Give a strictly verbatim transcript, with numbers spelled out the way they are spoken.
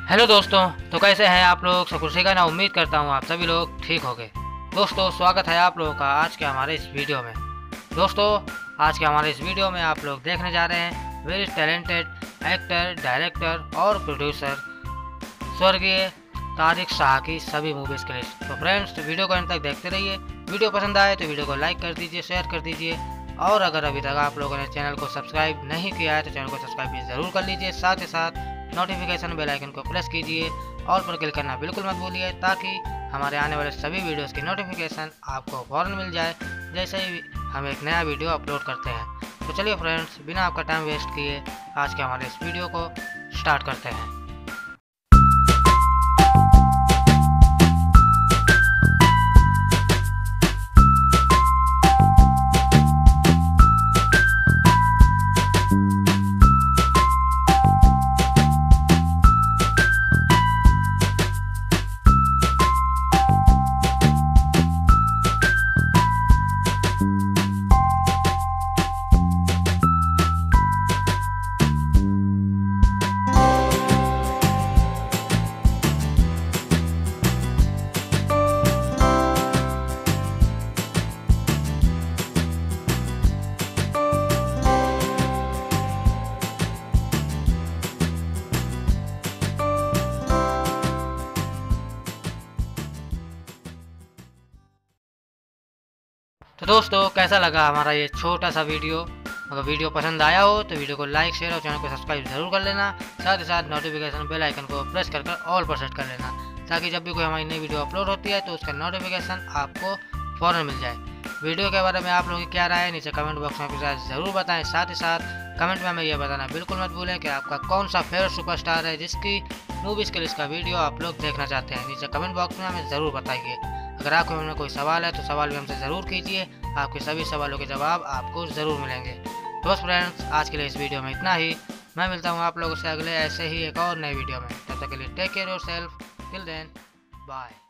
Hello दोस्तों, तो कैसे हैं आप लोग। सकुर्सी का ना उम्मीद करता हूँ आप सभी लोग ठीक होंगे। दोस्तों स्वागत है आप लोगों का आज के हमारे इस वीडियो में। दोस्तों आज के हमारे इस वीडियो में आप लोग देखने जा रहे हैं वेरी टैलेंटेड एक्टर, डायरेक्टर और प्रोड्यूसर स्वर्गीय तारिक शाह की सभी मूवीज़ की लिस्ट। तो फ्रेंड्स वीडियो को अंत तक देखते रहिए। वीडियो पसंद आए तो वीडियो को लाइक कर दीजिए, शेयर कर दीजिए और अगर अभी तक आप लोगों ने चैनल को सब्सक्राइब नहीं किया है तो चैनल को सब्सक्राइब भी ज़रूर कर लीजिए। साथ ही साथ नोटिफिकेशन बेल आइकन को प्रेस कीजिए और पर क्लिक करना बिल्कुल मत भूलिए ताकि हमारे आने वाले सभी वीडियोस की नोटिफिकेशन आपको फ़ौरन मिल जाए जैसे ही हम एक नया वीडियो अपलोड करते हैं। तो चलिए फ्रेंड्स बिना आपका टाइम वेस्ट किए आज के हमारे इस वीडियो को स्टार्ट करते हैं। तो दोस्तों कैसा लगा हमारा ये छोटा सा वीडियो। अगर वीडियो पसंद आया हो तो वीडियो को लाइक, शेयर और चैनल को सब्सक्राइब जरूर कर लेना। साथ ही साथ नोटिफिकेशन बेल आइकन को प्रेस कर कर ऑल पर सेट कर लेना ताकि जब भी कोई हमारी नई वीडियो अपलोड होती है तो उसका नोटिफिकेशन आपको फ़ौरन मिल जाए। वीडियो के बारे में आप लोगों की क्या राय है नीचे कमेंट बॉक्स में अपने ज़रूर बताएं। साथ ही साथ कमेंट में हमें यह बताना बिल्कुल मत भूलें कि आपका कौन सा फेवरेट सुपरस्टार है जिसकी मूवीज़ के लिए इसका वीडियो आप लोग देखना चाहते हैं। नीचे कमेंट बॉक्स में हमें ज़रूर बताइए। अगर आपको हमें कोई सवाल है तो सवाल भी हमसे ज़रूर कीजिए, आपके सभी सवालों के जवाब आपको ज़रूर मिलेंगे। तो बस फ्रेंड्स आज के लिए इस वीडियो में इतना ही। मैं मिलता हूँ आप लोगों से अगले ऐसे ही एक और नए वीडियो में। तब तक के लिए take care yourself, till then bye.